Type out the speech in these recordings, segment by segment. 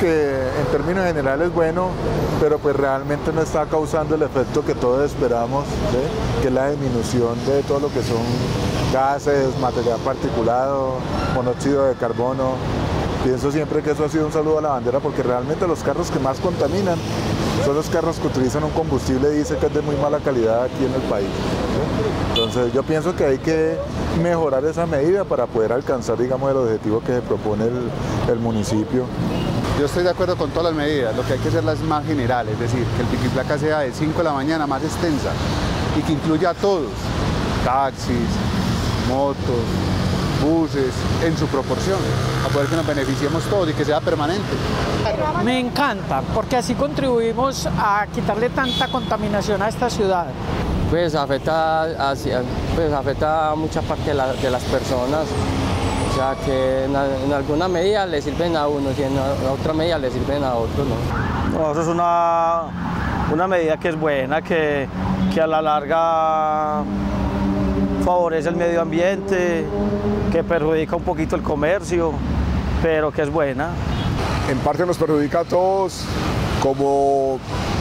que en términos generales es bueno, pero pues realmente no está causando el efecto que todos esperamos, ¿sí? Que es la disminución de todo lo que son gases, material particulado, monóxido de carbono. Pienso siempre que eso ha sido un saludo a la bandera, porque realmente los carros que más contaminan son los carros que utilizan un combustible diésel que es de muy mala calidad aquí en el país, ¿sí? Entonces yo pienso que hay que mejorar esa medida para poder alcanzar, digamos, el objetivo que se propone el municipio. Yo estoy de acuerdo con todas las medidas, lo que hay que hacerlas más general, es decir, que el pico y placa sea de 5 de la mañana, más extensa, y que incluya a todos, taxis, motos, buses, en su proporción, a poder que nos beneficiemos todos y que sea permanente. Me encanta, porque así contribuimos a quitarle tanta contaminación a esta ciudad. Pues afecta a mucha parte de las personas, o sea que en alguna medida le sirven a unos y en otra medida le sirven a otros, ¿no? No, eso es una medida que es buena, que a la larga favorece el medio ambiente, que perjudica un poquito el comercio, pero que es buena. En parte nos perjudica a todos como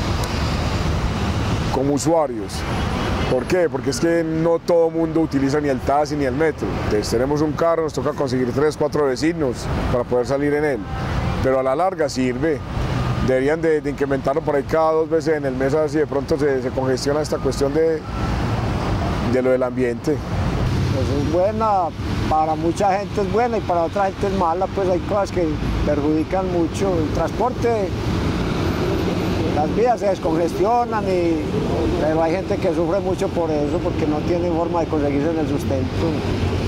usuarios. ¿Por qué? Porque es que no todo el mundo utiliza ni el taxi ni el metro. Entonces tenemos un carro, nos toca conseguir 3, 4 vecinos para poder salir en él. Pero a la larga sirve. Deberían de incrementarlo por ahí cada 2 veces en el mes, así de pronto se congestiona esta cuestión de lo del ambiente. Pues es buena, para mucha gente es buena y para otra gente es mala, pues hay cosas que perjudican mucho. El transporte, las vías se descongestionan, pero hay gente que sufre mucho por eso, porque no tiene forma de conseguirse el sustento.